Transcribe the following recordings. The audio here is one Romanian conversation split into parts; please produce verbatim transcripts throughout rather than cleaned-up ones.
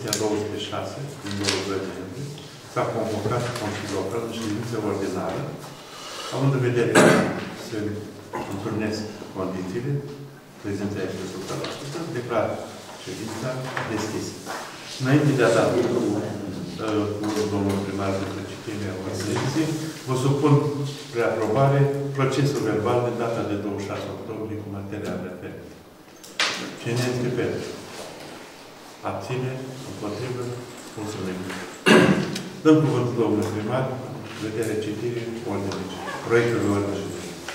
rezoluția două sute șase din douăzeci noiembrie, s-a convocat Consiliul Local în ședință ordinară, având în vedere că se întrunesc condițiile, prezența este o sută la sută, declar ședința deschisă. Înainte de a da cu domnul primar de citirea ordinării, vă supun spre aprobare procesul verbal de data de douăzeci și șase octombrie cu material referent. Cine este pentru? Abține? Împotrivă? Mulțumim. Dăm cuvântul domnului primar, vederea citirii ordinii. Proiectul de ordine.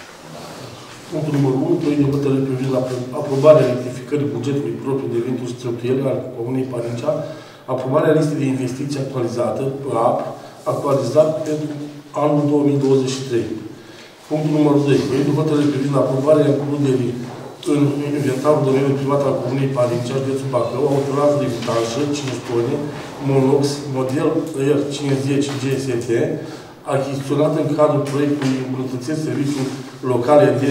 Punctul numărul unu, proiect de hotărâre privind la aprobarea rectificării bugetului propriu de venituri și cheltuieli al Comunei Parincea, aprobarea listei de investiții actualizată, P A P, actualizat pentru anul două mii douăzeci și trei. Punctul numărul doi, proiect de hotărâre privind aprobarea includerii în inventarul domeniului privat al Comunei Parincea, județul Bacău, autorizat de vitanșă, cinci tone, Monox, model R cincizeci G S T, achiziționat în cadrul proiectului îmbunătățiri serviciul locale de,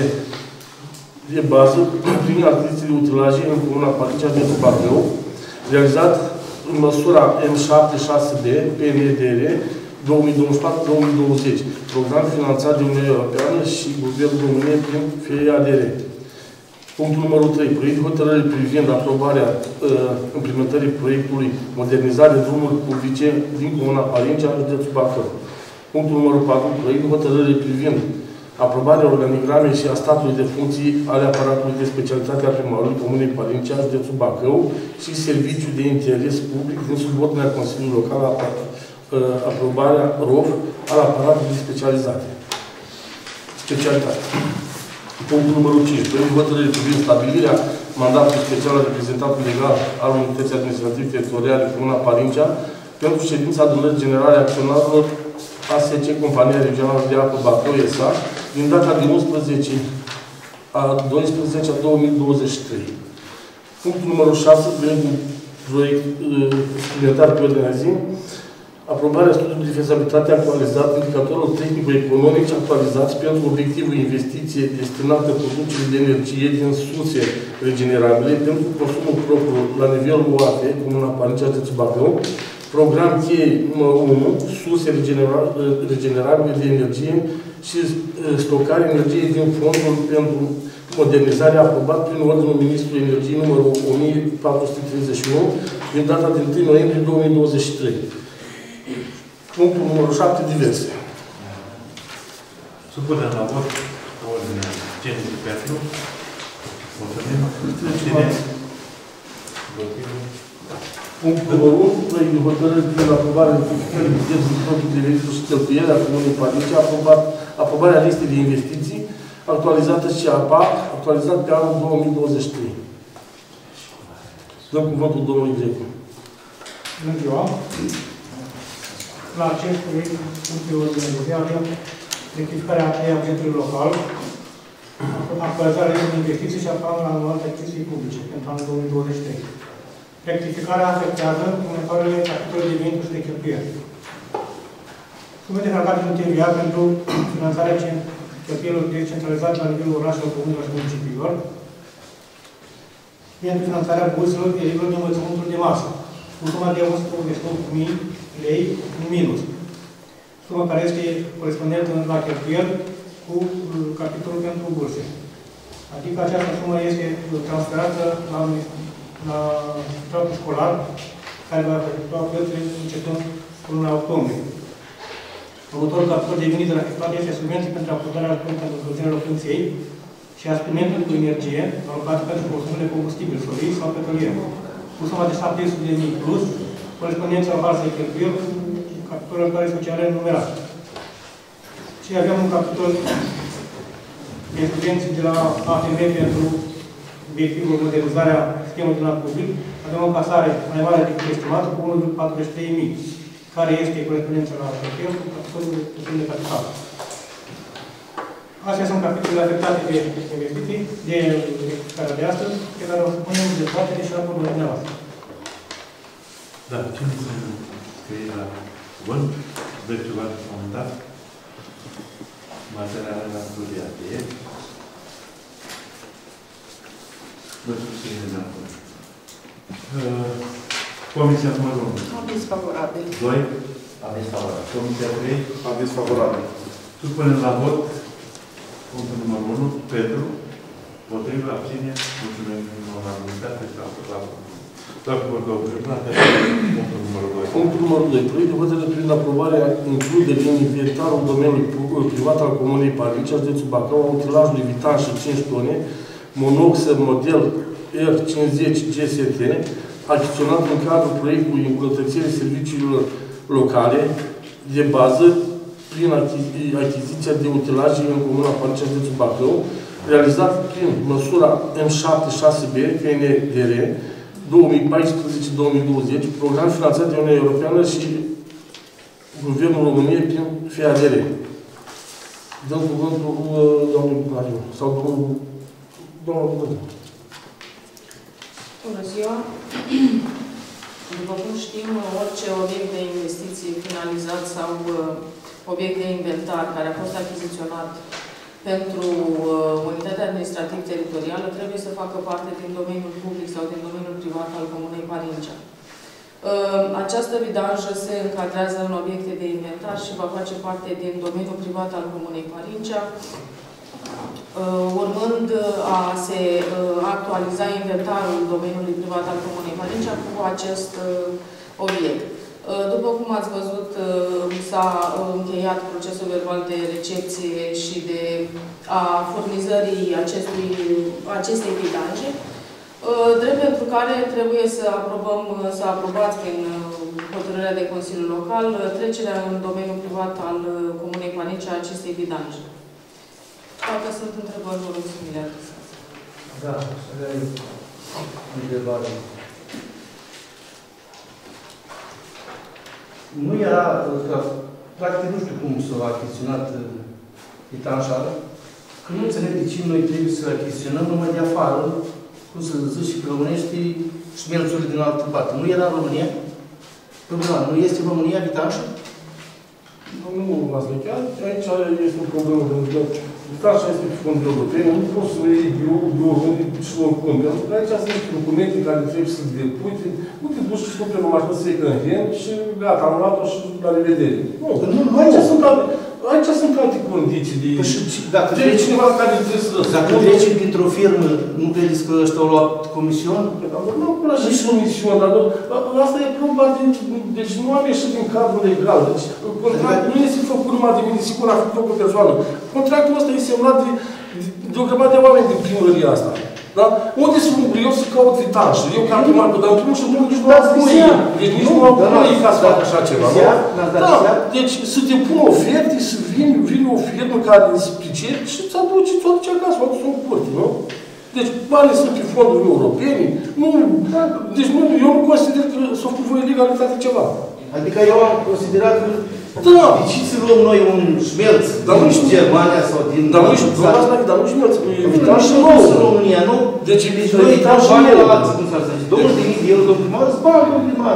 de bază prin achiziții de utilaje în Comuna Parincea, județul Bacău, realizat în măsura M șapte șase B, P N D R, două mii douăzeci și patru două mii douăzeci, program finanțat de Uniunea Europeană și Guvernul României prin F E A D R. Punctul numărul trei. Proiect de hotărâre privind aprobarea uh, implementării proiectului modernizare drumuri publice din Comuna Parincea, județul Bacău. Punctul numărul patru. Proiect de hotărâre privind aprobarea organigramei și a statului de funcții ale aparatului de specialitate a primarului Comunei Parincea, județul Bacău și serviciul de interes public din subordinea Consiliului Local a uh, aprobarea R O F al aparatului de specialitate. Specialitate. Punctul numărul cinci. Proiect de hotărâre privind stabilirea mandatului special al reprezentantului legal al Unității Administrative Teritoriale Comuna Parincea pentru ședința adunării generale a acționarilor A S C Compania Regională de Apă Bacău S A din data de unsprezece a doisprezece a două mii douăzeci și trei. Punctul numărul șase. Proiect suplimentar pe ordinea zi. Aprobarea studiului de fezabilitate actualizat, indicatorul tehnico-economic actualizat pentru obiectivul investiție destinată producerii de energie din surse regenerabile pentru consumul propriu la nivelul U A T, Comuna Parincea, județul Bacău, program cheie numărul unu, surse regenerabile de energie și stocarea energiei din fondul pentru modernizare aprobat prin Ordinul Ministrului Energiei numărul o mie patru sute treizeci și unu din data de întâi noiembrie două mii douăzeci și trei. Punctul numărul șapte, diverse. Supunem la vot ordinea. Cine este pentru? Mulțumim. Cine? Punctul numărul unu, proiect de hotărâre privind aprobarea rectificării bugetului propriu de venituri și cheltuieli a Comunei Parincea, aprobarea listei de investiții actualizată și a P A P, actualizat pe anul două mii douăzeci și trei. Dăm cuvântul domnului Grecu. Bună ziua! La acest proiect, punctul ordine de zi, avem rectificarea a bugetului local, actualizarea de investiții și a planului anual de achiziții publice pentru anul două mii douăzeci și trei. Rectificarea afectează următoarele capitole de venituri și de cheltuieli. Sume defalcate din T V A pentru finanțarea cheltuielor decentralizate la nivelul orașelor, comunelor și municipiilor, pentru finanțarea burselor elevilor de învățământul de masă, cu suma de o sută optzeci și opt mii lei în minus. Suma care este corespondentă la cheltuiel cu capitolul pentru burse. Adică această sumă este transferată la, la contractul școlar, care va efectua plățile începând cu luna octombrie. Următorul capitol de venit de la efectuat este subvenții pentru acordarea pentru încălzirea locuinței și asprimenti cu energie alocate pentru consumul combustibil, solii sau petrolier. Cu suma de șapte sute de mii plus, corespondența la bază de cheltuieli cu capitolul care sociale numerate. Și avem un capitol de subvenții de la A F M pentru obiectivul modernizarea sistemului de la public. Avem o casare mai mare decât estimată cu unu virgulă patruzeci și trei mii, care este corespondența la cheltuieli cu capitolul de capital. Astea sunt capitolele afectate de investiții, de rectificarea de astăzi, pe care o spunem de toate și raportul dumneavoastră. Da, cine să scrie la cuvânt? Dă ceva de comentat? Materialele la studiat e. Vă susține de acolo. Comisia numărul unu. Aviz favorabil. doi. Aviz favorabil. Comisia trei. Aviz favorabil. Supunem la vot punctul numărul unu. Pentru. Potrivă. Abține. Mulțumim în unanimitate și aprobat. Doar cu votul privat. Punctul numărul doi. Punctul numărul doi. Proiect de hotărâre privind aprobarea includerii în inventarul domeniului privat al Comunei Parnicea, județul Bacău, a utilajului vitan și cinci tone, monoxer model R cincizeci G S T, achiziționat în cadrul proiectului îmbunătățirii serviciilor locale de bază prin achiziția de utilaje în Comuna Parnicea, județul Bacău, realizat prin măsura M șapte șase B P N D R două mii paisprezece două mii douăzeci, program finanțat de Uniunea Europeană și Guvernul României prin F A D R. Dăm cuvântul doamnei Bucariu. Sau domnul... Doamna Bucariu. Bună ziua! După cum știm, orice obiect de investiție finalizat sau obiect de inventar care a fost achiziționat pentru uh, unitatea administrativ-teritorială trebuie să facă parte din domeniul public sau din domeniul privat al Comunei Parincea. Uh, această vidanjă se încadrează în obiecte de inventar și va face parte din domeniul privat al Comunei Parincea, uh, urmând a se uh, actualiza inventarul domeniului privat al Comunei Parincea cu acest uh, obiect. După cum ați văzut, s-a încheiat procesul verbal de recepție și de a furnizării acestui, acestei vidanje, drept pentru care trebuie să aprobăm, să aprobați prin hotărârea de Consiliu Local trecerea în domeniul privat al Comunei Parnicea a acestei vidanje. Dacă sunt întrebări, vă rog să mi le adresați. Da, să avem întrebare. Nu era, că, practic nu știu cum s-a achiziționat etanșarea, că nu înțeleg de ce noi trebuie să achiziționăm numai de afară, cum să zici pe românești, șmelțurile din altă parte. Nu era în România? Problema, nu este în România etanșă? Nu v-ați legat. Aici este o problemă, pentru că etanșa este pe fondul european, nu poți să iei biorând și oricum. Pentru că aici sunt documente care trebuie să depui, nu te duci și cumperi o mașină second hand și gata, am luat-o și la revedere. Nu, nu, aici sunt alte, aici sunt alte condiții de... Păi și dacă treci cineva care trebuie să răspundă. Dacă treci printr-o firmă, nu credeți că ăștia au luat comision? Nu, până și comision, dar asta e proba de... Deci nu am ieșit din cadrul legal. Deci contractul nu este făcut numai de mine, sigur a făcut o persoană. Contractul ăsta e semnat de, de, de o grămadă de oameni din primăria asta. Da? Unde să mă eu să caut vitanșă? Eu ca primar, dar în primul și în primul nici nu am voie. Deci nici nu am voie ca să fac așa ceva. Da, deci să te pun oferte, să vine, vine o firmă care se pricepe și îți aduce, îți aduce acasă, o aduce în curte, nu? Deci banii sunt pe fonduri europene. Nu, deci nu, eu nu consider că s-a făcut o ilegalitate ceva. Adică eu am considerat că da. De ce să luăm noi un șmelț din Germania sau din... Dar nu știu, dar nu șmelț. Evitant și nou în România, nu? Deci noi dăm bani la alții, cum s-ar zice. douăzeci de mii de euro, domnul primar, îți bani, domnul primar.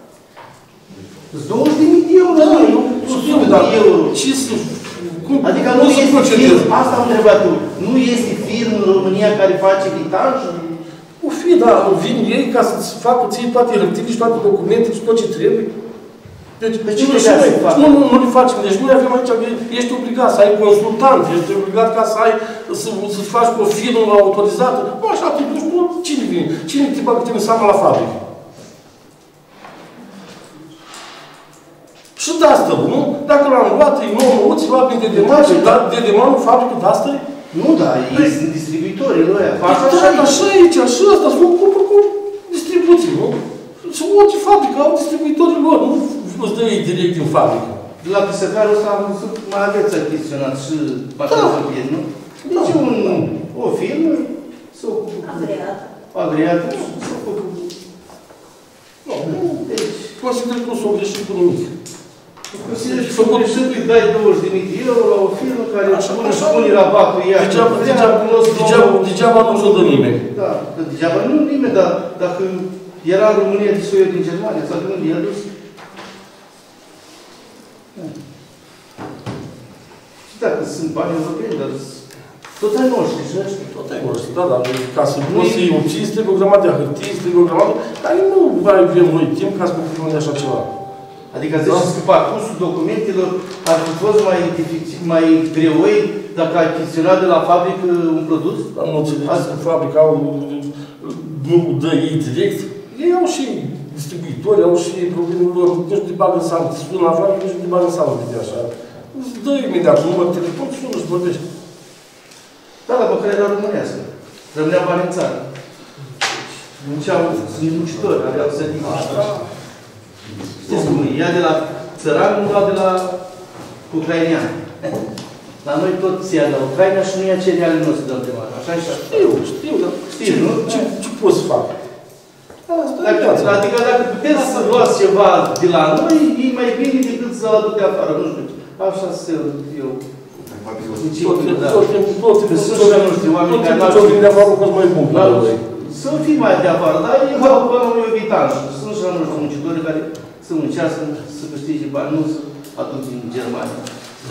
Îți douăzeci de mii de euro, nu sută de euro. Ce să... Adică nu este firmă, asta am întrebat tu, nu este firmă în România care face vitanj? O fi, da, vin ei ca să-ți facă ție toate electrice și toate documentele și tot ce trebuie. Deci, pe ce nu, nu, nu, nu le facem. Deci noi avem aici, ești obligat să ai consultant, ești obligat ca să ai, să, să-ți faci cu o firmă autorizată. Nu așa, te duci, nu, cine vine? Cine te bagă tine seama la fabrică? Și de asta, nu? Dacă l-am luat, e nou, nu, ți luat prin dedeman și de dedemanul fabrică de asta nu, da, ei sunt distribuitorii lor, fac așa aici. Așa aici, așa ăsta, să o cumpăr cu distribuții, nu? Și orice fabrică au distribuitorii lor, nu îți dă ei direct din fabrică. De la pisăcarul ăsta am văzut, mai aveți achiziționat și mașină, nu? Deci un, o firmă se ocupă cu agreat și se ocupă cu... Nu, deci... Consider că nu s-o greșit cu nimic. Consider că s-o greșit că îi dai douăzeci de mii de euro la o firmă care își pune rabatul ea. Degeaba nu s-o dă nimeni. Da, degeaba nu nimeni, dar dacă era în România de soiul din Germania, sau de unde i-a dus. Și dacă sunt bani europeni, dar Tot ai noștri, și ăștia. Tot ai noștri, da, dar ca să poți să-i obții, trebuie o grămadă de hârtii, trebuie o grămadă, dar nu mai avem noi timp ca să confirmăm de așa ceva. Adică ziceți că parcursul documentelor ar fi fost mai, mai greoi dacă ai achiziționat de la fabrică un produs? Dar nu înțelegeți că fabrica au, nu dă ei direct, ei au și distribuitori, au și problemele lor, nu știu de bagă în seamă, te sună la fabrică, nu știu de bagă în seamă, de așa. Îți dă imediat număr, telefon, sună, îți vorbește. Da, dar măcar era românească. Rămânea bani în țară. Munceau, sunt muncitori, aveau să zic. Știți cum e? Ia de la țăran, nu lua de la ucrainean. La noi tot se ia de la Ucraina și nu ia cereale nu se dăm de mare. Așa și așa. Știu, știu, dar Știu, nu? ce, ce poți să fac? Dacă, adică dacă puteți să luați ceva de la noi, e mai bine decât să-l aducă afară. Nu știu. Așa se eu. Tot timpul, tot timpul, tot timpul, tot timpul de afară a fost mai bun. Să fii mai de afară, dar e ca până unui obitan. Sunt și la noi muncitori care să muncească, să câștige bani, nu să aduc din Germania.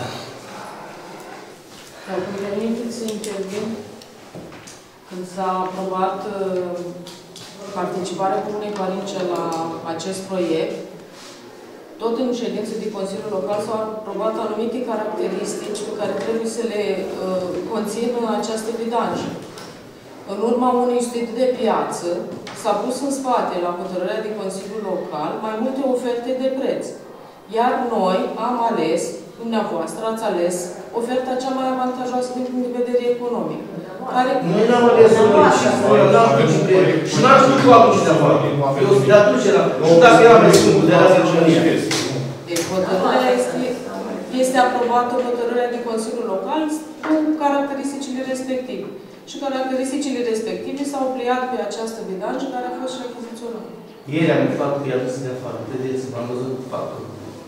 Dacă îmi permiteți să intervin, când s-a aprobat participarea Comunei Părince la acest proiect, tot în ședințe de Consiliul Local s-au aprobat anumite caracteristici pe care trebuie să le uh, conțină această vidanjă. În urma unui studiu de piață, s-a pus în spate, la hotărârea de Consiliul Local, mai multe oferte de preț. Iar noi am ales, dumneavoastră ați ales, oferta cea mai avantajoasă din punct de vedere economic. Care... Noi n-am ales noi și noi n-am făcut de... Și n-am știut cu acum și de afară. Eu de atunci eram. Nu dacă era mai scumpul, de la România. Deci hotărârea este, este aprobată hotărârea de Consiliul Local cu caracteristicile respective. Și caracteristicile respective s-au pliat pe această vidanjă care a fost și achiziționată. Ieri am aflat că i-a dus de afară. Vedeți, m-am văzut faptul.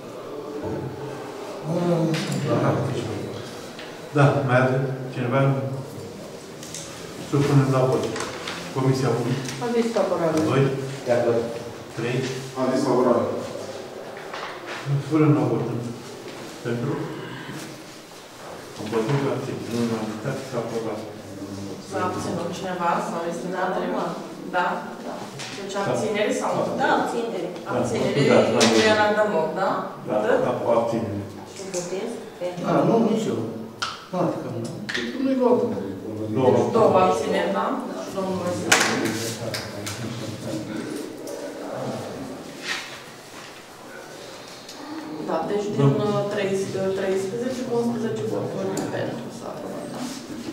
Da, mai are cineva? Supunem la vot. Comisia unu. Aviz favorabil. doi. De acord. trei. Aviz favorabil. Fără la vot. Pentru? Împotriva abținere. Nu am uitat să aprobat. S-a abținut cineva? S-a restrânat cineva? Da? Da. Deci abținere sau nu? Da, abținere. Abținere nu era de mod, da? Da, abținere. Și votez? A, nu, nici eu. Poate că nu. Nu-i vorbă. Deci două abțineri, da? Și domnul Măsău. Da, deci din treisprezece cu unsprezece voturi pentru s-a aprobat, da?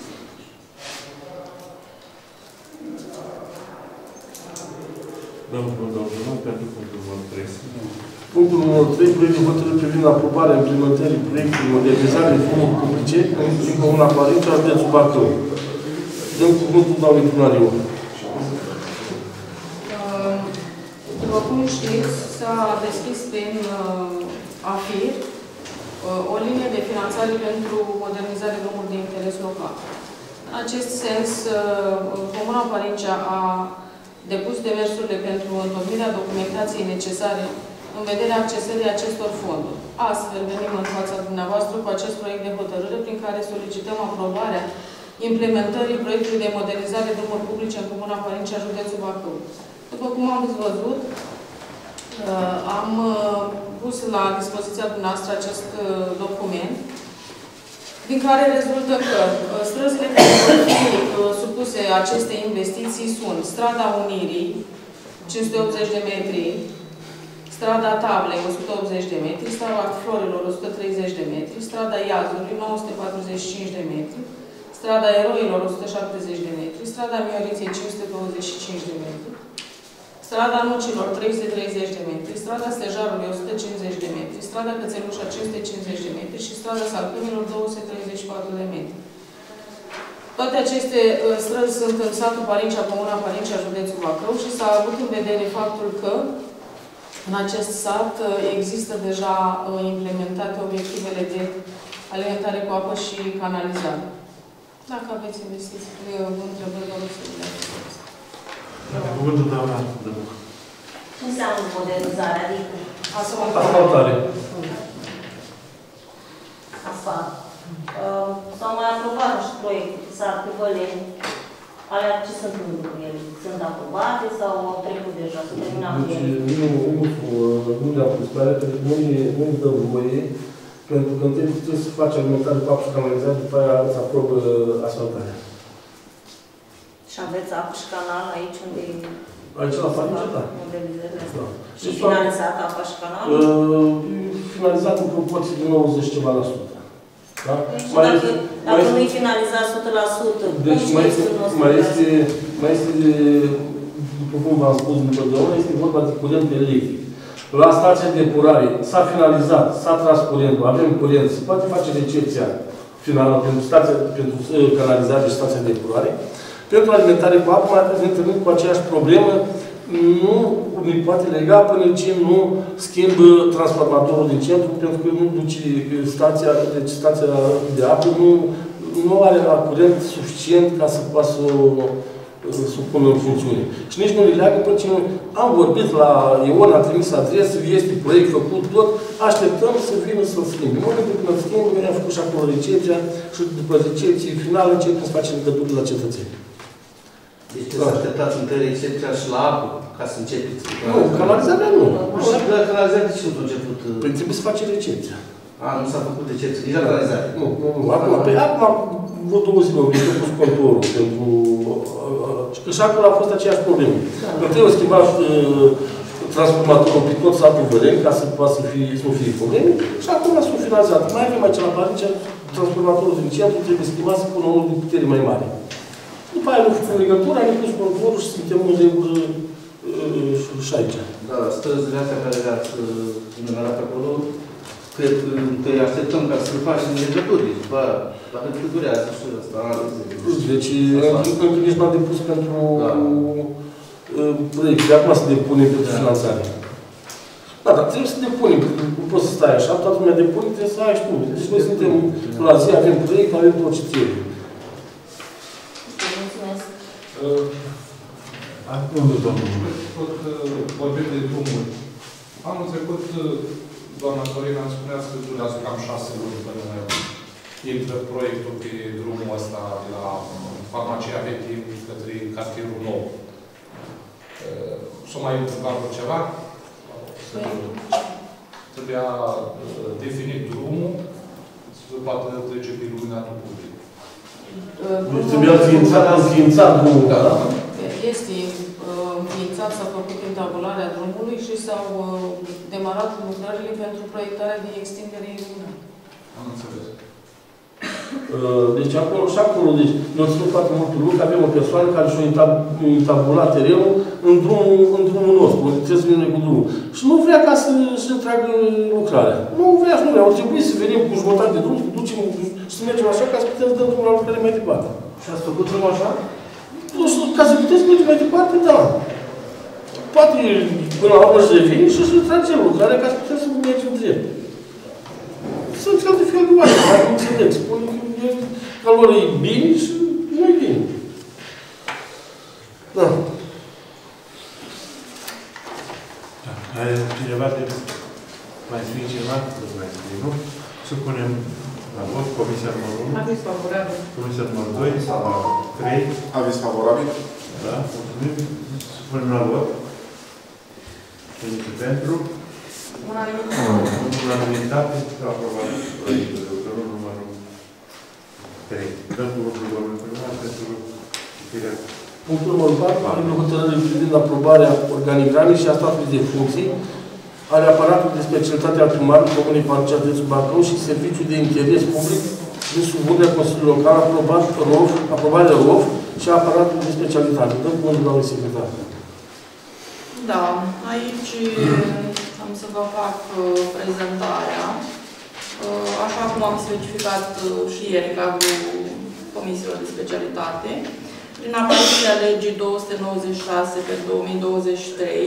Domnul Domnul, pentru punctul numărul trei. Punctul numărul trei, proiect de hotărâre privind aprobarea implementării proiectului modernizare de fonduri publice în Comuna Părince, județul Bacău. Dăm cuvântul doamnei primariu. După cum știți, s-a deschis prin A F I R o linie de finanțare pentru modernizarea drumului de interes local. În acest sens, Comuna Părincea a depus demersurile pentru întocmirea documentației necesare în vederea accesării acestor fonduri. Astfel, venim în fața dumneavoastră cu acest proiect de hotărâre prin care solicităm aprobarea implementării proiectului de modernizare drumuri publice în Comuna Părincea, județul Bacău. După cum am văzut, am pus la dispoziția dumneavoastră acest document, din care rezultă că străzile care vor fi supuse aceste investiții sunt Strada Unirii, cinci sute optzeci de metri, Strada Tablei, o sută optzeci de metri, Strada Florilor, o sută treizeci de metri, Strada Iazului, nouă sute patruzeci și cinci de metri, Strada Eroilor, o sută șaptezeci de metri, Strada Mioriței, cinci sute douăzeci și cinci de metri, Strada Nucilor, trei sute treizeci de metri, Strada Stejarului, o sută cincizeci de metri, Strada Cățelușa, cinci sute cincizeci de metri și Strada Salcâmilor, două sute treizeci și patru de metri. Toate aceste uh, străzi sunt în satul Părincea, Comuna Părincea, județul Bacău și s-a avut în vedere faptul că în acest sat uh, există deja uh, implementate obiectivele de alimentare cu apă și canalizare. Dacă aveți investiții, uh, întrebări, vă rog să le aveți. Cuvântul doamna Dăbuc. Ce înseamnă modernizare? Adică Asfaltare. Asfalt. S-au mai aprobat și proiecte. sat, pe Văleni, alea ce sunt în cu ele? Sunt aprobate sau au trecut deja? Să terminăm cu Deci, ele? nu, nu, nu le-am pus pe alea, pentru că nu îi dă voie, pentru că întâi trebuie să faci alimentare cu apă și canalizare, după aia îți aprobă asfaltarea. Și aveți apă și canal aici unde... Aici la Faringe, da. Unde vizele astea. Da. Și finalizat apa și canalul? Uh, finalizat în proporție de nouăzeci ceva la sută. Da? Deci Mai dacă, este, dacă mai nu-i este, finalizat o sută la sută, deci cum mai știți este, că nu o să mai finalizați? este, mai este, după cum v-am spus după două, este vorba de curent electric. La stația de epurare s-a finalizat, s-a tras curentul, avem curent, se poate face recepția finală pentru, stația, pentru canalizare și stația de epurare. Pentru alimentare cu apă, mai ne întâlnim cu aceeași problemă, nu ne poate lega până ce nu schimbă transformatorul din centru, pentru că nu duce stația, deci stația de apă nu, nu are la curent suficient ca să poată să să o pună în funcțiune. Și nici nu ne leagă până ce am vorbit la Ion, a trimis adresă, este proiect făcut, tot, așteptăm să vină să-l schimbe. În momentul când îl schimbă, noi am făcut și acolo recepția și după recepție finală începem să facem legături la cetățeni. Deci trebuie să așteptați între recepția și la apă, ca să începeți. Nu, canalizarea nu. Și la canalizare de ce nu s-a început? Păi trebuie să face recepția. A, nu s-a făcut recepție, nici la canalizare. Nu, nu, nu. Acum, pe acum, vreo două zile, au venit pus contorul pentru... Că și acolo a fost aceeași problemă. Nu trebuie schimbat transformatorul pe tot satul Văleni, ca să poată să, fie, să nu fie probleme. Și acum s-a finalizat. Mai avem aici la Parince, transformatorul din centru trebuie schimbat să pună unul de putere mai mare. După aia nu făcut legătura, ne pus contorul și suntem în regulă și aici. Da, străzile astea care le-ați enumerat acolo, cred că întâi așteptăm ca să facem legături. După aia, la cât durează și ăsta, analize. Deci, încă nici n-am depus pentru proiect. De acum să depunem pentru finanțare. Da, dar trebuie să depunem. Nu poți să stai așa, toată lumea depune, trebuie să ai și tu. Deci noi suntem la zi, avem proiect, avem tot ce trebuie. Mulțumesc. Acum, domnul. Tot vorbim de drumuri. Anul trecut, doamna Corina îmi spunea că durează cam șase luni până intră proiectul pe drumul ăsta de la farmacia veche către cartierul nou. S-o mai întâmplat cu ceva? Trebuia definit drumul să poată trece pe iluminatul public. Deci trebuia înființat drumul, da? Este înființat, s-a făcut intabularea drumului și s-au demarat lucrările pentru proiectarea de extindere iluminată. Am înțeles. Deci acolo și acolo, deci noi ținem foarte mult lucru, că avem o persoană care și-a intabulat terenul în drumul, în drumul nostru, unde trebuie să vină cu drumul. Și nu vrea ca să-și tragă lucrarea. Nu vrea și nu vrea. Au trebuit să venim cu jumătate de drum, să ducem și să mergem așa ca să putem să dăm drumul la lucrare mai departe. Și ați făcut drumul așa? Ca să putem să mergem mai departe, da. Poate până la urmă să revine și să tragem lucrarea ca să putem să mergem drept. Sunt fel de fel de oameni, mai nu înțeleg. Spune că lor e bine și nu e bine. Da. Da. Cineva de mai scrie ceva? Nu mai scrie, nu? Supunem la vot comisia numărul unu. Aviz favorabil. Comisia numărul doi sau trei. Aviz favorabil. Da, mulțumim. Supunem la vot. Cine este pentru? Unanimitate. Aprobat proiectul de lucrări numărul trei. Dăm cuvântul domnului primar pentru firea. Punctul numărul patru, în hotărâre privind aprobarea organigramei și a statului de funcții ale aparatului de specialitate al primarului Comunei Parince Județul Bacău și serviciul de interes public din subordinea Consiliului Local aprobat R O F, aprobarea R O F și a aparatului de specialitate. Dăm cuvântul doamnei secretar. Da, aici am să vă fac prezentarea. Așa cum am specificat și ieri cadrul comisiilor de specialitate, prin apariția legii două sute nouăzeci și șase pe două mii douăzeci și trei,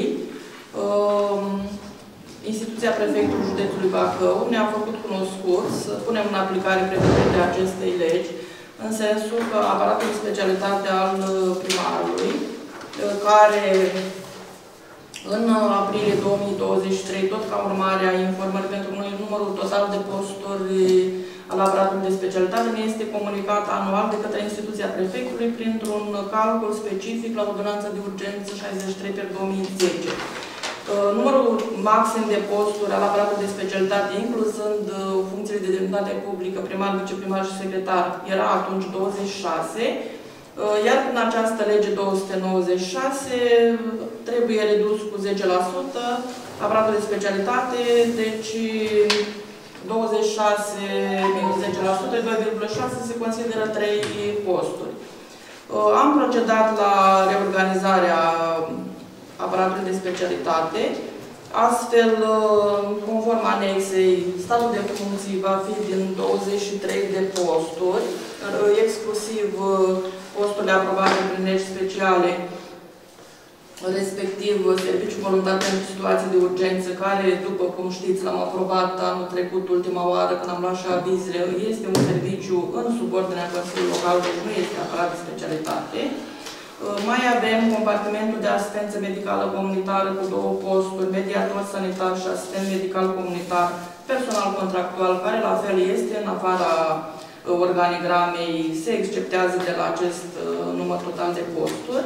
instituția prefectului județului Bacău ne-a făcut cunoscut să punem în aplicare prevederile acestei legi, în sensul că aparatul de specialitate al primarului, care în aprilie două mii douăzeci și trei, tot ca urmare a informării pentru noi, numărul total de posturi al aparatului de specialitate ne este comunicat anual de către instituția prefectului printr-un calcul specific la ordonanța de urgență șaizeci și trei pe două mii zece. Numărul maxim de posturi al aparatului de specialitate, incluzând funcțiile de demnitate publică, primar, viceprimar și secretar, era atunci douăzeci și șase, iar prin această lege două sute nouăzeci și șase trebuie redus cu zece la sută aparatul de specialitate, deci douăzeci și șase minus zece la sută, doi virgulă șase se consideră trei posturi. Am procedat la reorganizarea aparatului de specialitate, astfel, conform anexei, statul de funcții va fi din douăzeci și trei de posturi, exclusiv posturile aprobate prin legi speciale, respectiv serviciul voluntar pentru situații de urgență, care, după cum știți, l-am aprobat anul trecut, ultima oară, când am luat și avizele, este un serviciu în subordinea Consiliului Local, deci nu este aparat de specialitate. Mai avem compartimentul de asistență medicală comunitară cu două posturi, mediator sanitar și asistent medical comunitar, personal contractual, care la fel este în afara organigramei, se exceptează de la acest număr total de posturi.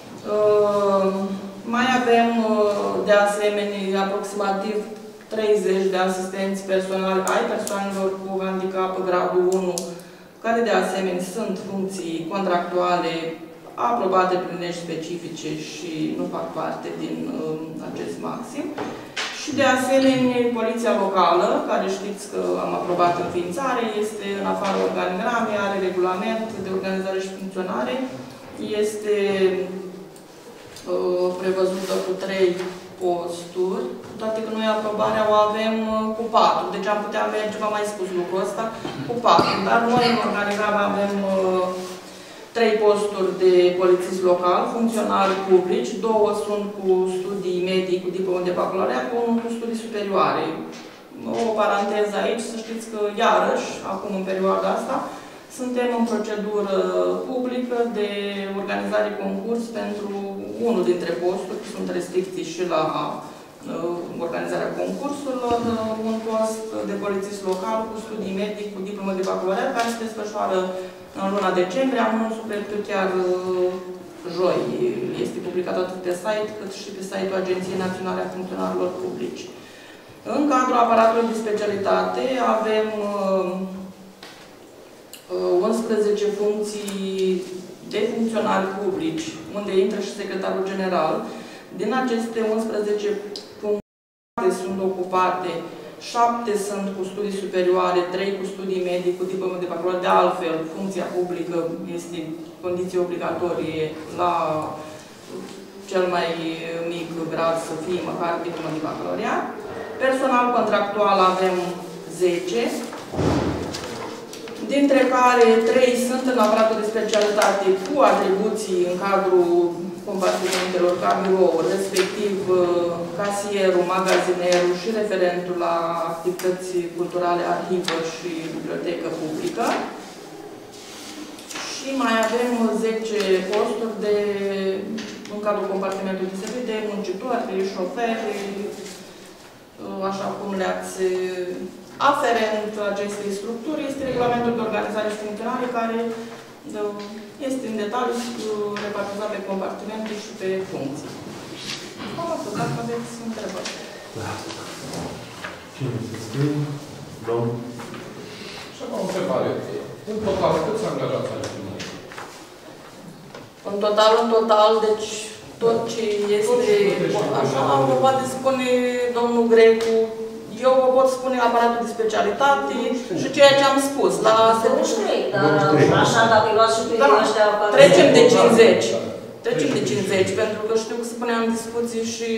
Mai avem, de asemenea, aproximativ treizeci de asistenți personali ai persoanelor cu handicap gradul unu, care de asemenea sunt funcții contractuale aprobate prin legi specifice și nu fac parte din uh, acest maxim. Și de asemenea, Poliția Locală, care știți că am aprobat înființare, este în afară organigramei, are regulament de organizare și funcționare, este uh, prevăzută cu trei posturi, toate că noi aprobarea o avem uh, cu patru, deci am putea merge, v-am mai spus lucrul ăsta, cu patru, dar noi în organigramă avem uh, trei posturi de polițist local, funcționari publici, două sunt cu studii medii, cu diplomă de bacalaureat, unul cu studii superioare. O paranteză aici, să știți că, iarăși, acum în perioada asta, suntem în procedură publică de organizare concurs pentru unul dintre posturi, sunt restricții și la uh, organizarea concursurilor, uh, un post de polițist local cu studii medii, cu diplomă de bacalaureat, care se desfășoară în luna decembrie. Anunțul cred că chiar uh, joi este publicat atât pe site cât și pe site-ul Agenției Naționale a Funcționarilor Publici. În cadrul aparatului de specialitate avem uh, unsprezece funcții de funcționari publici, unde intră și secretarul general. Din aceste unsprezece funcții sunt ocupate, șapte sunt cu studii superioare, trei cu studii medii, cu diplomă de bacalaureat. De altfel, funcția publică este condiție obligatorie la cel mai mic grad să fie măcar diplomă de bacalaureat. Personal contractual avem zece, dintre care trei sunt în aparatul de specialitate cu atribuții în cadrul compartimentelor ca birouri, respectiv casierul, magazinerul și referentul la activități culturale, arhivă și bibliotecă publică. Și mai avem zece posturi de, în cadrul compartimentului de servicii, de muncitori, șoferi, așa cum le-ați aferent acestei structuri, este regulamentul de organizare și funcționare, care este în detaliu repartizat pe compartimente și pe funcții. Cam atât, dacă aveți întrebări. Da. Cine se scrie? Domnul? Și am o întrebare. În total, câți angajați ai fi noi? În total, în total, deci tot ce este, așa, vă poate spune domnul Grecu, eu vă pot spune aparatul de specialitate și ceea ce am spus. La douăzeci și trei, dar așa, dacă îi luați și pe ăștia... Trecem de cincizeci. Trecem de cincizeci, pentru că știu că se punea în discuții și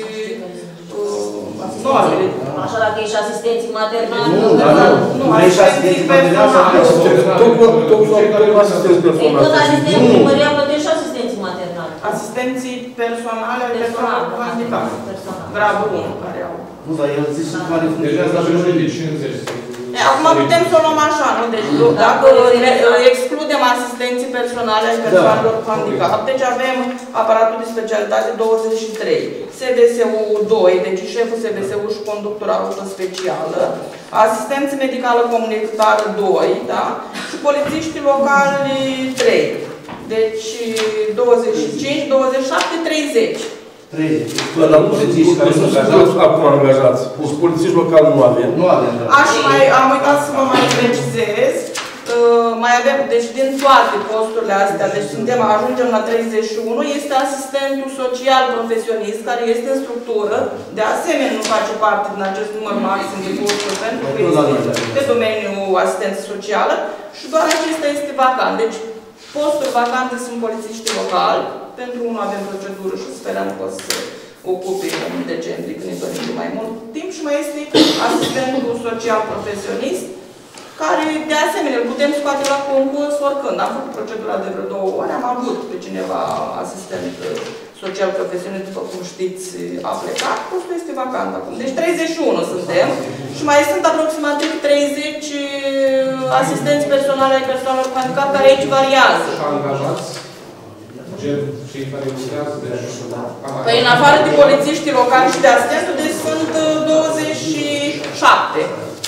normele. Așa, dacă e și asistenții maternali... Nu, dar nu. Nu e și asistenții maternali. Tot asistenți personali. Tot asistenții primăria plătește și asistenții maternali. Asistenții personale ale persoanelor cu handicap. Gradul unu, care au. Nu, dar el zice care funcționează la la de cincizeci. E, acum putem să o luăm așa, nu? Deci dacă excludem asistenții personale ai persoanelor cu handicap, deci avem aparatul de specialitate douăzeci și trei, S B S-ul doi, deci șeful S B S-ul și conductor auto specială, asistență medicală comunitară doi, da? Și polițiștii locali trei. Deci douăzeci și cinci, douăzeci și șapte, treizeci. treizeci. Dar nu sunt acum angajați. Și polițiști locali nu avem. Nu avem. Aș mai, am uitat să vă mai precizez. Uh, mai avem, deci din toate posturile astea, deci suntem, ajungem la treizeci și unu, este asistentul social profesionist, care este în structură, de asemenea nu face parte din acest număr maxim de posturi, pentru că este pe domeniul asistență socială și doar acesta este vacant. Deci posturi vacante sunt polițiștii locali, pentru unul avem procedură și sperăm că o să ocupe în decembrie, când ne dorim de mai mult timp, și mai este asistentul social profesionist, care, de asemenea, îl putem scoate la concurs oricând. Am făcut procedura de vreo două ori, am avut pe cineva asistent social profesionist, după cum știți, a plecat, postul este vacant acum. Deci treizeci și unu suntem și mai sunt aproximativ treizeci asistenți personale ai persoanelor cu handicap, care aici variază. Și angajați? Gen, cei care lucrează, deci... Păi, în afară de polițiștii locali și de asistentul, deci sunt douăzeci și șapte.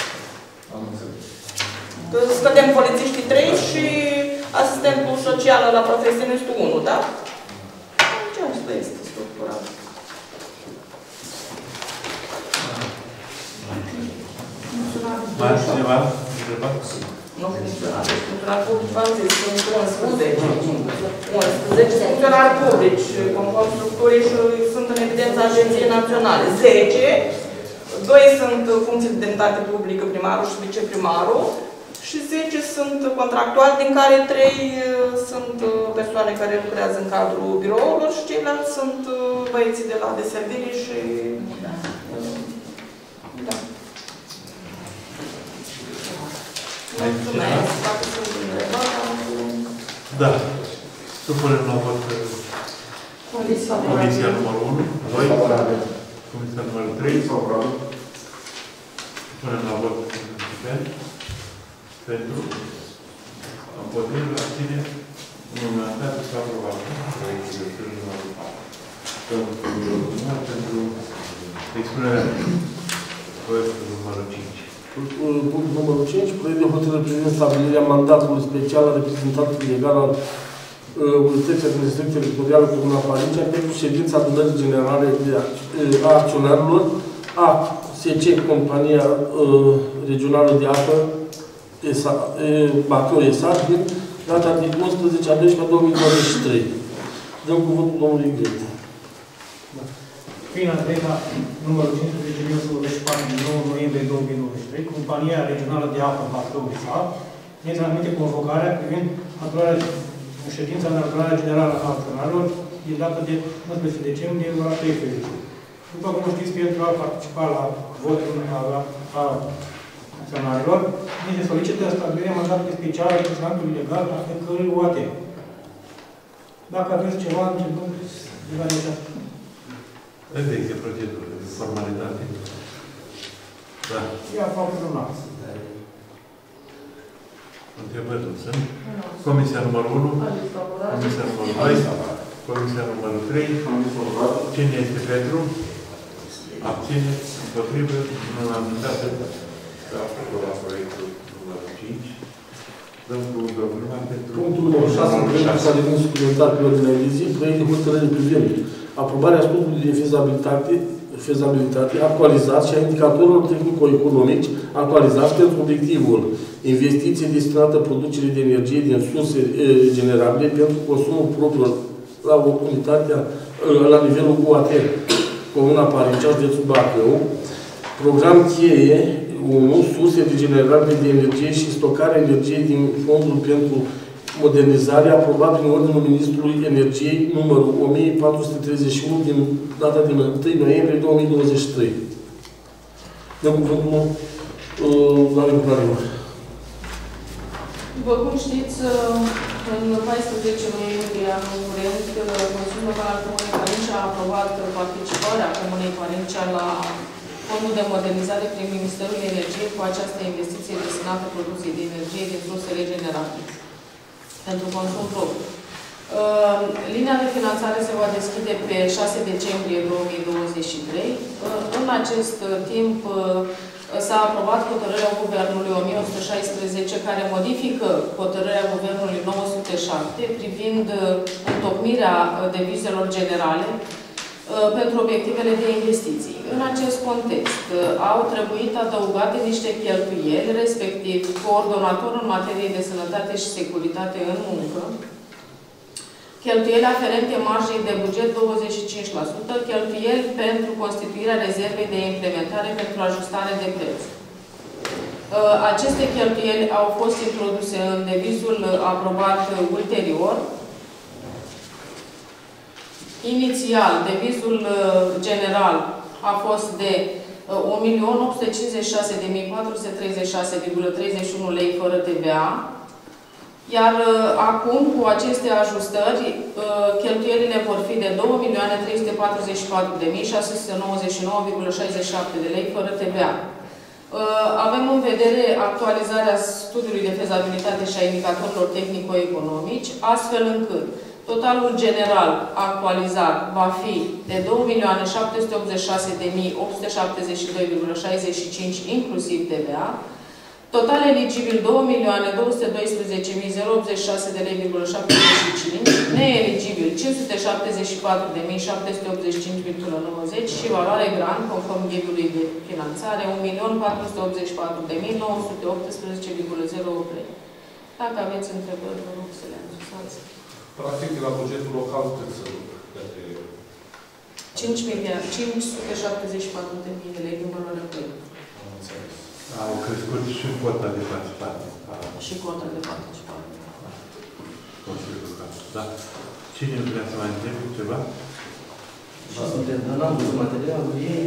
Scădem polițiștii trei și asistentul social la profesionistul unu, da? Ce asta este structurat? Mai are cineva întrebat? Nu funcționar. Funcționar public, v-am zis, sunt unsprezece. unsprezece funcționari publici, conform structurii, și sunt în evidența Agenției Naționale. zece, doi sunt funcții de demnitate publică, primarul și viceprimarul, și zece sunt contractuali, din care trei sunt persoane care lucrează în cadrul birourilor și ceilalți sunt băieții de la deservire și... Da. Mulțumesc. Dacă sunt întrebări, da. Supunem la vot Comisia numărul unu, doi, Comisia numărul trei, supunem la vot pentru, împotrivă, abține, unanimitate, s-a aprobat proiectul de hotărâre numărul patru. Pentru expunerea proiectul numărul cinci. Punctul numărul cinci, proiect de hotărâre privind stabilirea mandatului special al reprezentantului legal al Unității Administrative Teritoriale Comuna Parincea pentru ședința adunării generale a acționarilor A S C Compania Regională de Apă Bacău E S A din data de unsprezece a doisprezece a două mii douăzeci și trei. Dăm cuvântul domnului Gret. Prin Andreea, numărul cincisprezece mii o sută douăzeci și patru din nouă noiembrie două mii douăzeci și trei, Compania Regională de Apă Bacău E S A ne transmite convocarea privind în ședința de adunare generală a acționarilor din data de unsprezece decembrie ora treisprezece. După cum știți, pentru a participa la votul a acționarilor, ne se solicită stabilirea mandatului special al reprezentantului legal a fiecărui O A T. Dacă aveți ceva, începând de la deja. Vedeți, e procedură, e formalitate. Da. E aproape lunar. Întrebări nu sunt. Comisia numărul unu, Comisia numărul doi, Comisia numărul trei. Cine este pentru? Abține, împotrivă, unanimitate. S-a aprobat proiectul numărul cinci. Dăm cuvântul primar pentru... Punctul numărul șase, proiectul s-a devenit suplimentar pe ordinea de zi, proiect de hotărâre privind aprobarea studiului de fezabilitate, fezabilitate actualizat și a indicatorilor tehnico-economici actualizați pentru obiectivul investiții destinate producerii de energie din surse regenerabile pentru consumul propriu la unitatea, la nivelul U A T, Comuna Parincea, județul Bacău, program cheie unu, surse regenerabile de energie și stocarea energiei din fondul pentru modernizare, aprobat prin ordinul Ministrului Energiei numărul o mie patru sute treizeci și unu din data din întâi noiembrie două mii douăzeci și trei. Dăm cuvântul la lucrare. După cum știți, în paisprezece noiembrie anul curent, Consiliul Local al Comunei Parincea a aprobat participarea Comunei Parincea la Fondul de modernizare prin Ministerul Energiei cu această investiție destinată producției de energie din surse regenerabile pentru consum propriu. Uh, linia de finanțare se va deschide pe șase decembrie două mii douăzeci și trei. Uh, în acest uh, timp uh, s-a aprobat hotărârea Guvernului o mie o sută șaisprezece care modifică hotărârea Guvernului nouă sute șapte privind uh, întocmirea uh, devizelor generale uh, pentru obiectivele de investiții. În acest context uh, au trebuit adăugate niște cheltuieli, respectiv coordonator în materie de sănătate și securitate în muncă, cheltuieli aferente marjei de buget douăzeci și cinci la sută, cheltuieli pentru constituirea rezervei de implementare pentru ajustare de preț. Aceste cheltuieli au fost introduse în devizul aprobat ulterior. Inițial, devizul general a fost de un milion opt sute cincizeci și șase de mii patru sute treizeci și șase virgulă treizeci și unu lei fără T V A. Iar uh, acum, cu aceste ajustări, uh, cheltuielile vor fi de două milioane trei sute patruzeci și patru de mii șase sute nouăzeci și nouă virgulă șaizeci și șapte de lei fără T V A. Uh, avem în vedere actualizarea studiului de fezabilitate și a indicatorilor tehnico-economici, astfel încât totalul general actualizat va fi de două milioane șapte sute optzeci și șase de mii opt sute șaptezeci și doi virgulă șaizeci și cinci inclusiv T V A. Total eligibil două milioane două sute doisprezece mii optzeci și șase de lei virgulă șaptezeci și cinci, neeligibil cinci sute șaptezeci și patru de mii șapte sute optzeci și cinci virgulă nouăzeci și valoare grant, conform ghidului de finanțare, un milion patru sute optzeci și patru de mii nouă sute optsprezece virgulă zero opt lei. Dacă aveți întrebări, vă rog să le adresați. Practic, de la bugetul local, cât să către... cinci sute șaptezeci și patru de mii de lei din valoare proiectului. Am înțeles. Au crescut și cota de participare. Și cota de participare. Consiliul Local. Da. Cine vrea să mai întrebe ceva? Și suntem, dar n-am văzut materialul ei.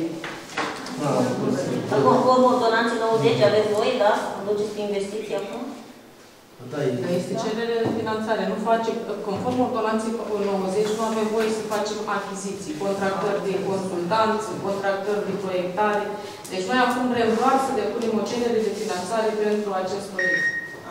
Conform ordonanței nouăzeci, aveți voi, da? Duceți pe investiții acum? Da, este cerere de finanțare. Nu face, conform ordonanței nouăzeci, nu avem voie să facem achiziții, contractări de consultanți, contractări de proiectare. Deci noi acum vrem doar să depunem o cerere de finanțare pentru acest proiect.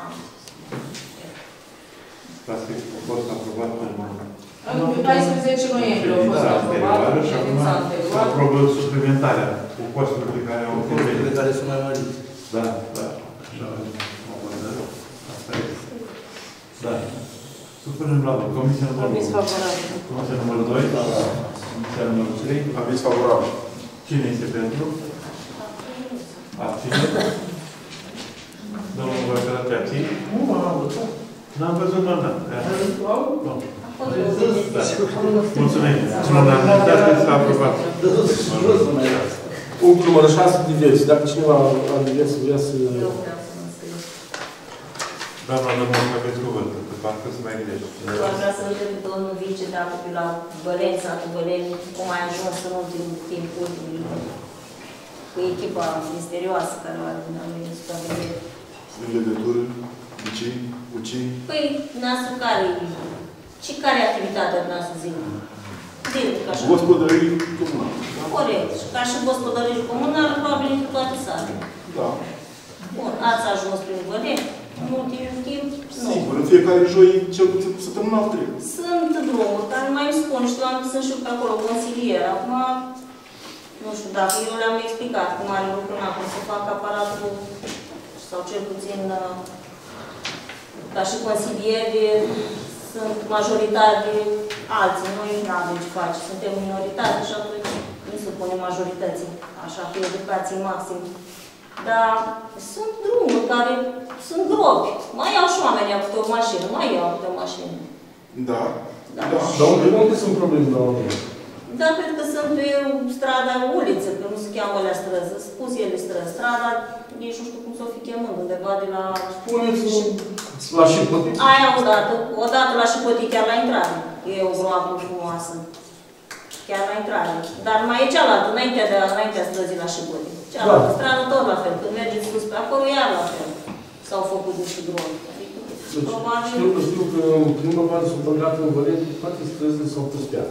Practic, a fost aprobat în În paisprezece noiembrie a fost aprobat în ședința anterioară. Se aprobă suplimentarea cu costurile care au costurile care sunt mai mari. Da, da. Așa, asta este. Da. Supunem la vot. Comisia numărul unu. Comisia numărul doi. Comisia numărul trei. Aviz favorabil. Cine este pentru? Abține? Domnul Văgărat, te abține? Nu, m-am văzut. N-am văzut, doamna. Nu. Mulțumesc. Mulțumim. Unanimitate s-a aprobat. Punctul numărul șase, diverse. Dacă cineva la diverse vrea să... Eu vreau să mă înscrie. Doamna, domnul, aveți cuvântul. Că parcă să mai gândești. Eu vreau să întreb domnul vice dacă pe la Băleni, satul Băleni, cum a ajuns în ultimul timp, ultimul cu echipa misterioasă care o are dumneavoastră în supraveghere. În legătură, vicii, ucii. Păi, noastră care și care e activitatea noastră zilnică? Zilnic, așa. Gospodării comunale. Corect. Și ca și gospodării comunale, probabil în toate satele. Da. Bun, ați ajuns prin Băleni? În ultimul timp? Nu. Sigur, în fiecare joi, cel puțin cu săptămâna trei. Sunt drumuri care mai îmi spun, știu, am sunt și eu pe acolo, consilier. Acum, nu știu, dacă eu le-am explicat cum are lucrul acum să fac aparatul, sau cel puțin, ca și consilieri, sunt majoritari alții. Noi nu avem ce face, suntem minoritate și atunci nu se pune majorității, așa, cu educație maxim. Dar sunt drumuri care sunt gropi. Mai iau și oamenii câte o mașină, mai iau câte o mașină. Da. Da. Da. Dar unde, unde sunt probleme la oameni? Da, cred că sunt pe strada uliță, că nu se cheamă alea străzi. Spus ele străzi. Strada, nici nu știu cum să o fi chemând, undeva de la... Spuneți-o la Șipătit. Aia odată, odată la Șipătit, chiar la intrare. E o groapă frumoasă. Chiar la intrare. Dar mai e cealaltă, înaintea, de, înaintea străzii la Șipătit. Cealaltă da. Stradă tot la fel. Când mergeți sus pe acolo, iar la fel. S-au făcut niște gropi. Deci, știu, știu că în primăvară s-au băgat în Văleni, toate străzile s-au pus piatră.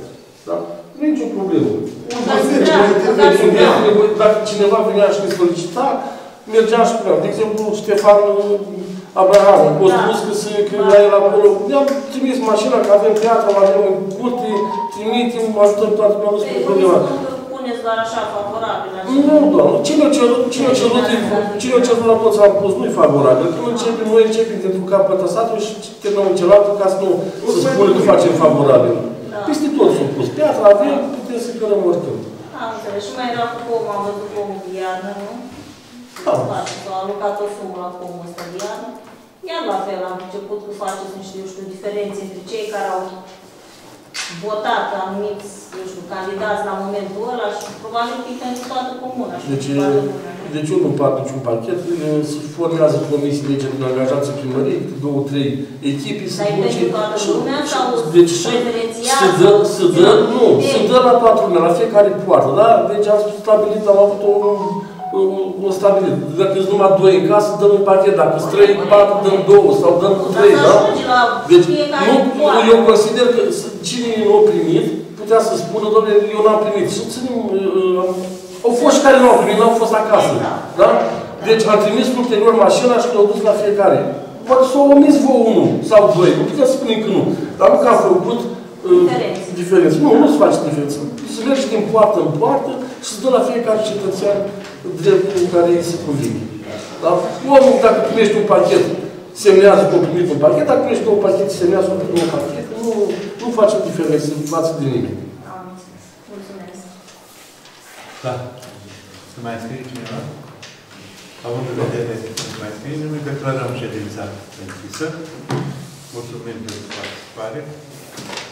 Da? Nu e nicio problemă. Măcar să vrea, măcar să vrea. Dacă cineva venea și ne solicita, mergea și spunea. De exemplu, Ștefan Abraham, a fost spus că, se, că la el acolo, ne-am trimis mașina, că avem piatră, avem în curte, trimitem, ajutăm toată lumea, nu spune problema. Puneți doar așa, favorabil. Nu, doamnă. Cine a cerut, cine a cerut, cine a cerut la toți am pus, nu-i favorabil. Când începem, noi începem pentru capătă satului și terminăm celălalt ca să nu să spunem că facem favorabil. Peste tot s-au pus. Piatra avem, putem să cărăm oricând. Am înțeles. Și mai era cu pomul, am văzut pomul de iarnă, nu? Da. S-a alocat o sumă la pomul ăsta de iarnă. Iar la fel, am început cu faceți niște, eu știu, diferențe între cei care au votat anumiți, eu știu, candidați la momentul ăla și probabil că e pentru toată comuna. Deci, deci eu nu part niciun pachet, se formează comisiile din angajații primării, două, trei echipe, se duce... Dar e pentru toată lumea sau preferențial? Se dă, se dă, nu, se dă la toată lumea, la fiecare poartă, da? Deci am stabilit, am avut o, o stabilit. Dacă sunt numai doi în casă, dăm un pachet, dacă sunt trei, patru, dăm două sau dăm trei, da? Deci, nu, eu consider că cine nu a primit, putea să spună, doamne, eu n-am primit. Și ținem, au fost și care nu au primit, n-au fost acasă. Da? Deci am trimis ulterior mașina și le-au dus la fiecare. Poate s-au omis vă unul sau doi, nu putem să spunem că nu. Dar nu că am făcut diferență. Nu, nu se face diferență. Se merge din poartă în poartă și se dă la fiecare cetățean dreptul care îi se cuvine. Da? Omul, dacă primești un pachet, semnează că a primit un pachet, dacă primești două pachete, semnează că a primit un pachet. Nu, nu face diferență în față de nimeni. Am înțeles. Mulțumesc. Da. Să mai scrie cineva? Având în vedere să mai scrie, numai declarăm ședința închisă. Mulțumim pentru participare.